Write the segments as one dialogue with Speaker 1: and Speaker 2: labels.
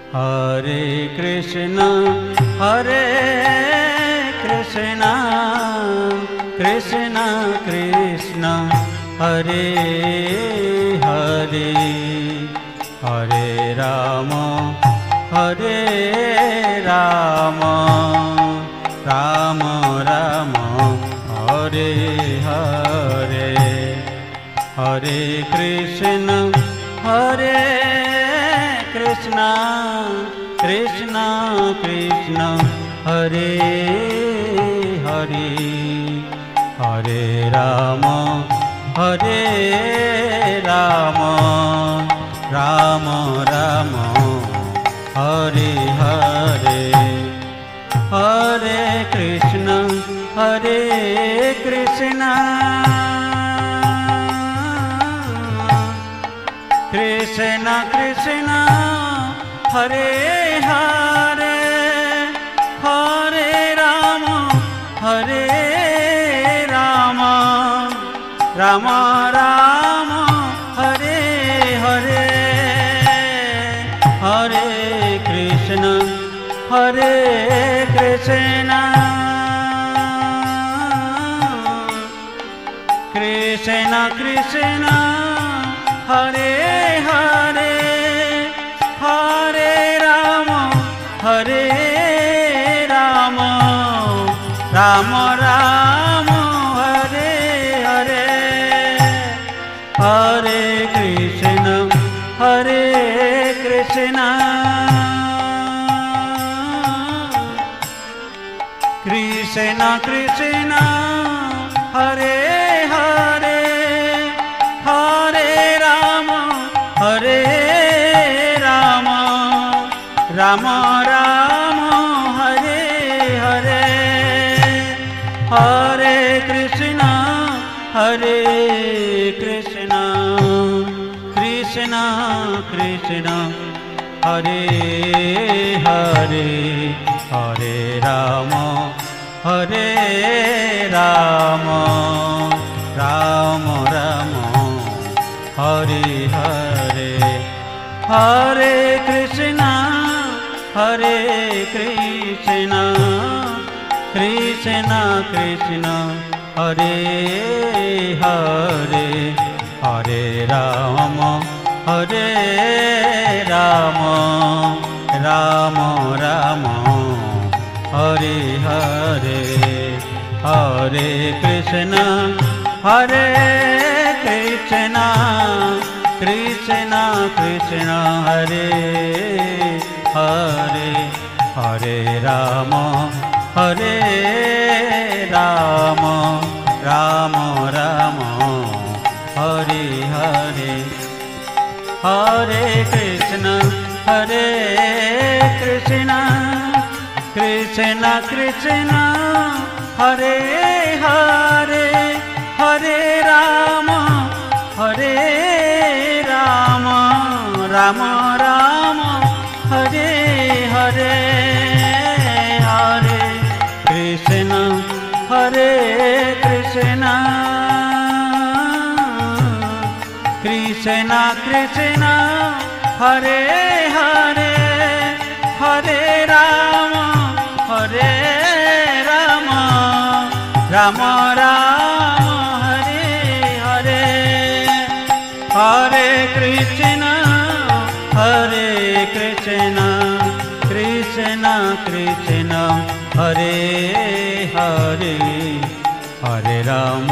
Speaker 1: हरे कृष्ण कृष्ण कृष्ण हरे हरे, हरे राम राम राम हरे हरे, हरे कृष्ण कृष्ण कृष्ण हरे हरे, हरे राम राम राम हरे हरे, हरे कृष्ण कृष्ण कृष्ण हरे हरे, हरे राम राम राम हरे हरे, हरे कृष्ण कृष्ण कृष्ण हरे हरे, हरे राम राम राम हरे हरे, हरे कृष्ण कृष्ण कृष्ण हरे हरे, हरे राम राम राम हरे हरे, हरे कृष्ण कृष्ण कृष्ण हरे हरे, हरे राम राम राम हरे हरे, हरे कृष्ण कृष्ण हरे हरे, हरे राम राम राम हरे हरे, हरे कृष्ण कृष्ण हरे हरे, हरे राम राम राम हरे हरे, हरे कृष्ण कृष्ण कृष्ण हरे हरे, हरे राम राम राम हरे हरे, हरे कृष्ण कृष्ण कृष्ण हरे हरे, हरे राम राम राम हरे हरे, हरे कृष्ण कृष्ण कृष्ण हरे हरे, हरे राम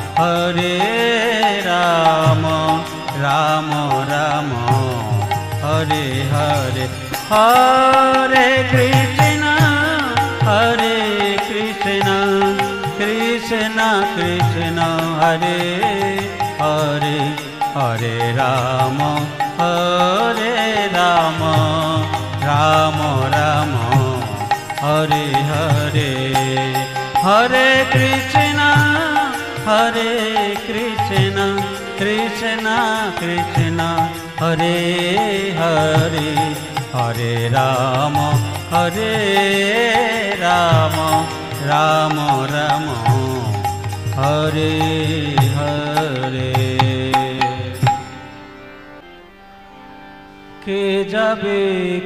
Speaker 1: राम राम हरे हरे, हरे कृष्ण कृष्ण हरे हरे, हरे राम राम राम हरे हरे, हरे कृष्ण कृष्ण हरे हरे, हरे राम राम राम हरे हरे। কে যাবে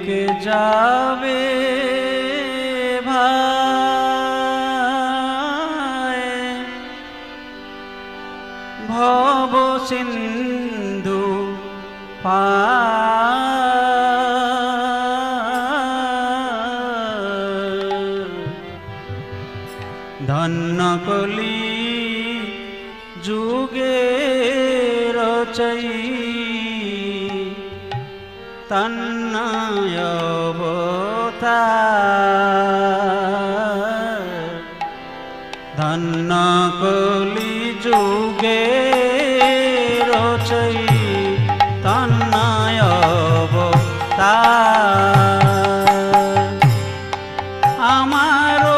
Speaker 1: ভাই ভব সিন্ধু ধন্য কলি যুগে রচৈ তন্ময় অবতার ধন্য কলি যুগে রচৈ তন্ময় অবতার আমার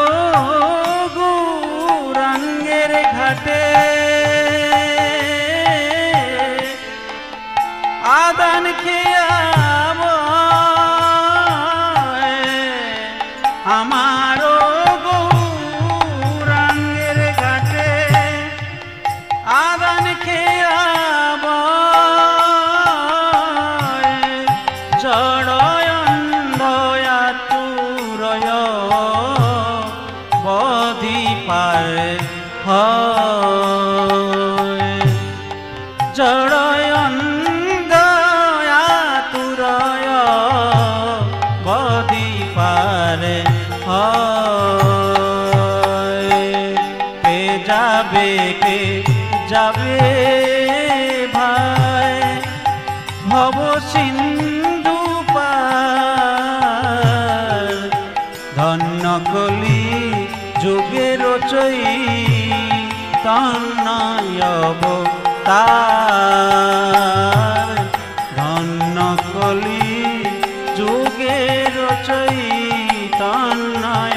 Speaker 1: গৌরাঙ্গের ঘাটে আদান খেয়াব আমার গৌরাঙ্গের ঘাটে আদান খেয়াব জড়য় অন্ধয়া তুরয় বধি পারে হয় জড়য় অন্ধয়া তুরয় বধি পারে হয় কে যাবে ভাই ভব সিন্ধু পার ধন্য কলি যুগে রচৈ তন্ময় অবতার ধন্য কলি যুগে রচৈ তন্ময়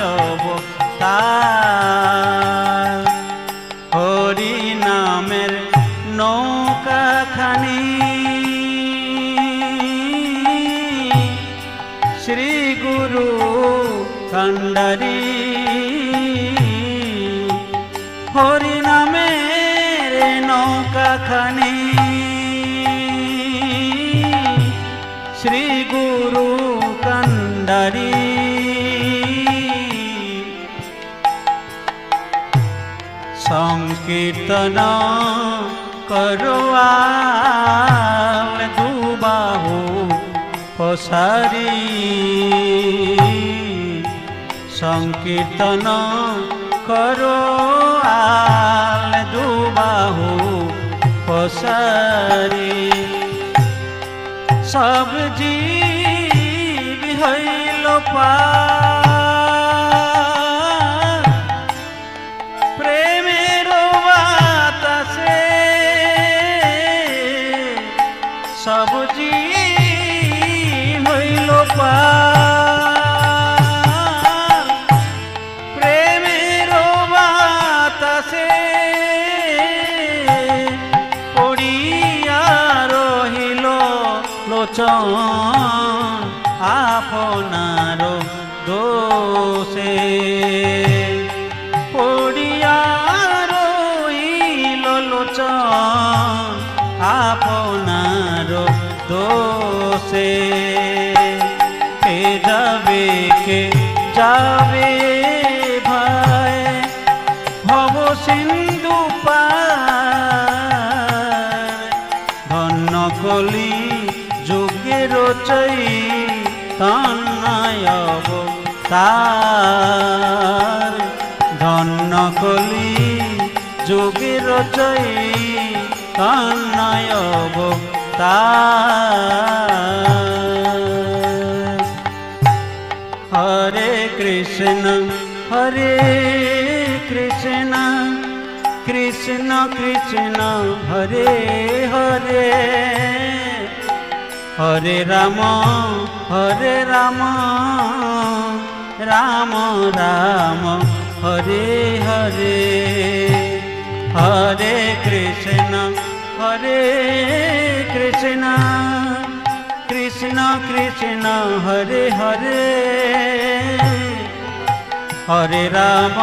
Speaker 1: অবতার হরি নামের নৌকা খানি শ্রী গুরু কান্ডারি হরি নামের নৌকা খানি শ্রী গুরু কান্ডারি সংকীর্তন করোয়া দুবাহু পসারি সংকীর্তন করো আল দুবাহু পসারি সব জীব হইল পার প্রেমের বাতাসে সব জীব হইল পার প্রেমের বাতাসে পড়িয়া রহিল লোচন আপনার দোষে পড়িয়া রহিল লোচন আপনার দোষে কে যাবে ভাই ভব সিন্ধু পার ধন্য কলি যুগে রচৈ তন্ময় অবতার ধন্য কলি যুগে রচৈ তন্ময় অবতার হরে কৃষ্ণ কৃষ্ণ কৃষ্ণ হরে হরে হরে রাম রাম রাম হরে হরে হরে কৃষ্ণ কৃষ্ণ কৃষ্ণ হরে হরে হরে রাম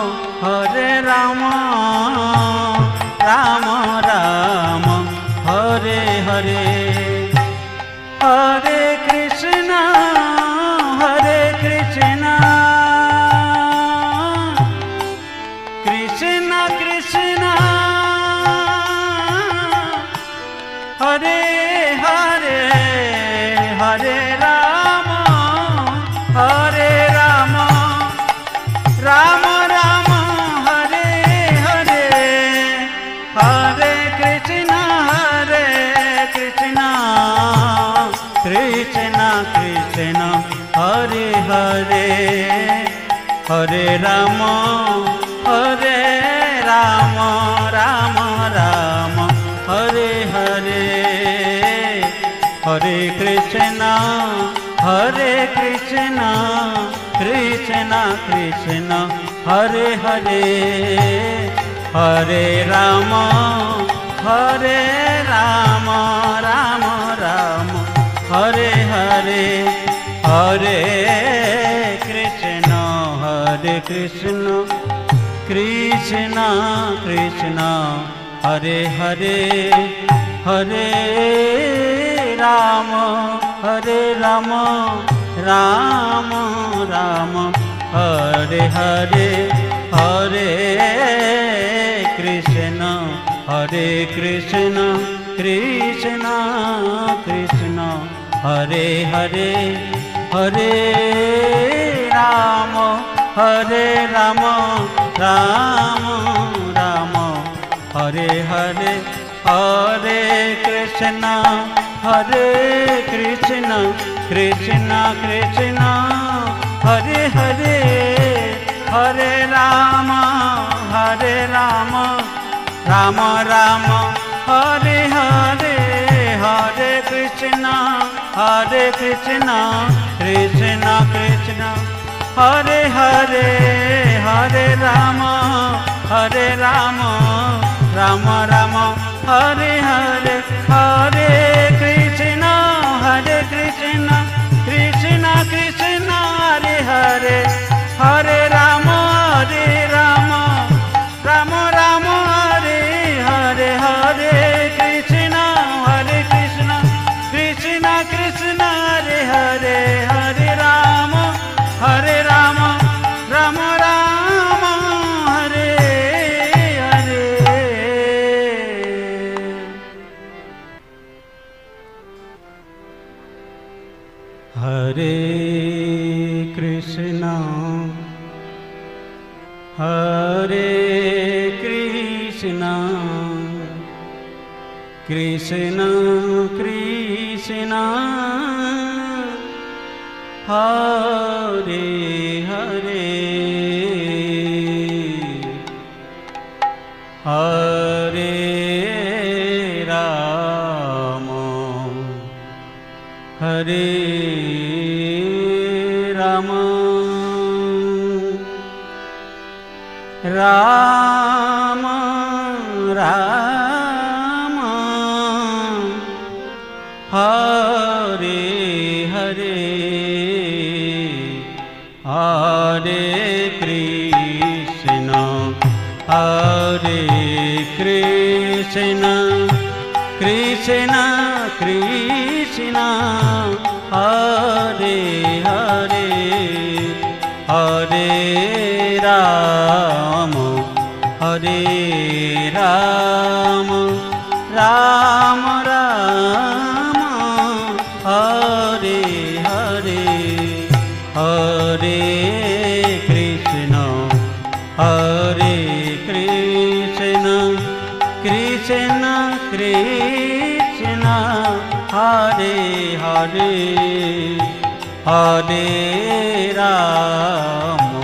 Speaker 1: রাম রাম হরে হরে হরে कृष्ण हरे हरे हरे राम राम राम हरे हरे हरे कृष्ण कृष्ण कृष्ण हरे हरे हरे राम राम राम हरे हरे हरे कृष्ण कृष्ण कृष्ण हरे हरे हरे राम राम राम हरे हरे हरे कृष्ण कृष्ण कृष्ण हरे हरे हरे राम राम राम हरे हरे हरे कृष्ण कृष्ण कृष्ण हरे हरे हरे राम राम राम हरे हरे हरे कृष्ण कृष्ण कृष्ण हरे हरे हरे राम राम राम हरे हरे हरे कृष्ण कृष्ण कृष्ण हरे हरे हरे राम राम राम हरे हरे हरे कृष्ण कृष्ण हरे हरे हरे राम राम राम हरे हरे हरे कृष्ण कृष्ण कृष्ण हरे हरे हरे राम राम राम हरे हरे हरे कृष्ण कृष्ण कृष्ण हरे हरे हरे राम राम राम हरे हरे हरे कृष्ण कृष्ण कृष्ण हरे हरे हरे राम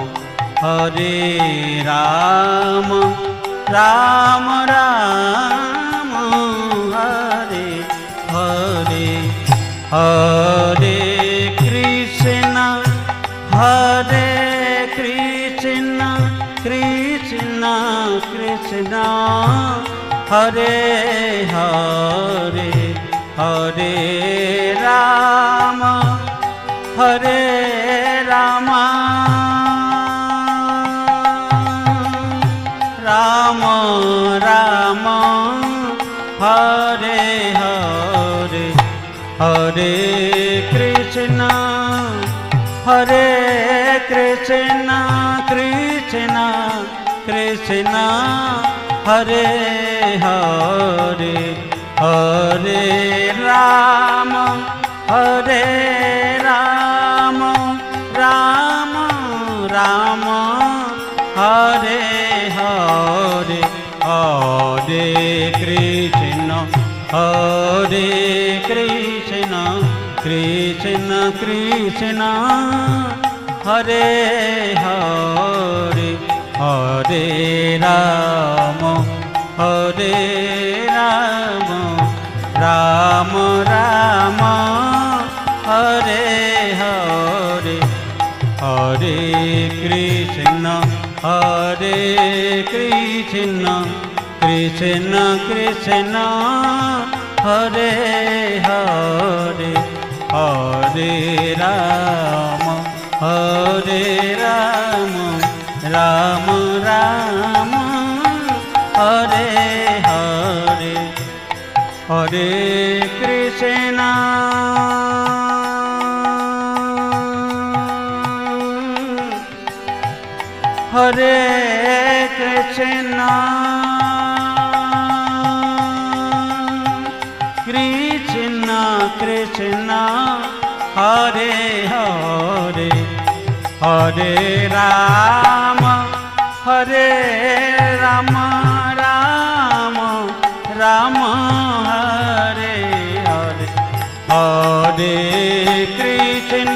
Speaker 1: राम राम हरे हरे हरे कृष्ण कृष्ण कृष्ण हरे हरे हरे राम राम राम हरे हरे हरे कृष्ण कृष्ण कृष्ण हरे हरे हरे राम राम राम हरे हरे हरे कृष्ण कृष्ण कृष्ण कृष्ण हरे हरे हरे राम राम राम हरे हरे हरे कृष्ण कृष्ण कृष्ण हरे हरे हरे राम राम राम हरे हरे हरे कृष्ण हरे कृष्ण कृष्ण कृष्ण हरे हरे हरे राम राम राम हरे हरे हरे कृष्ण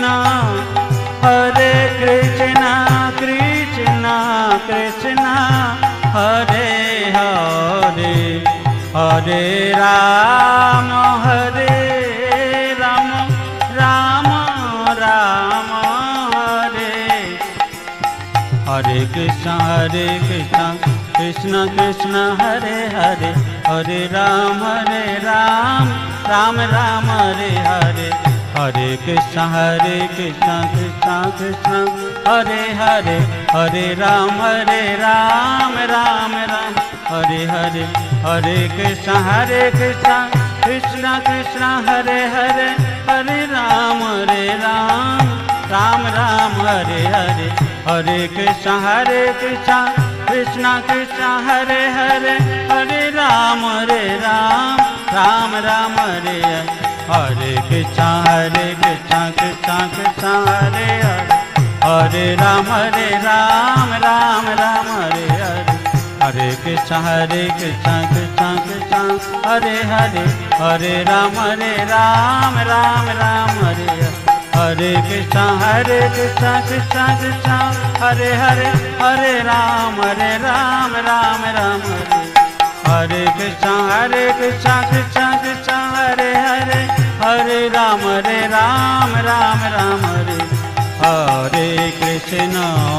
Speaker 1: कृष्ण कृष्ण हरे हरे हरे राम राम राम हरे हरे कृष्ण कृष्ण कृष्ण हरे हरे हरे राम राम राम हरे हरे हरे कृष्ण कृष्ण कृष्ण हरे हरे हरे राम राम राम हरे हरे हरे कृष्ण कृष्ण कृष्ण हरे हरे हरे राम राम राम हरे हरे हरे कृष्ण कृष्ण कृष्ण हरे हरे हरे राम राम राम हरे हरे कृष्ण कृष्ण कृष्ण हरे हरे हरे राम राम राम हरे हरे हरे कृष्ण कृष्ण कृष्ण हरे हरे हरे राम राम राम हरे हरे कृष्ण कृष्ण कृष्ण हरे हरे हरे राम राम राम हरे कृष्ण कृष्ण कृष्ण हरे हरे हरे राम राम राम हरे हरे कृष्ण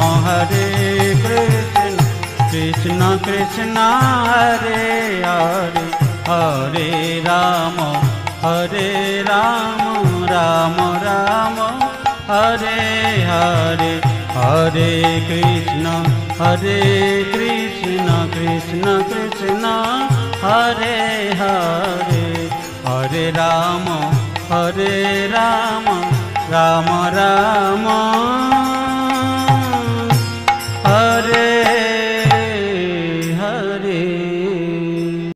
Speaker 1: कृष्ण कृष्ण हरे हरे हरे राम राम राम हरे हरे हरे कृष्ण कृष्ण कृष्ण हरे हरे हरे राम राम राम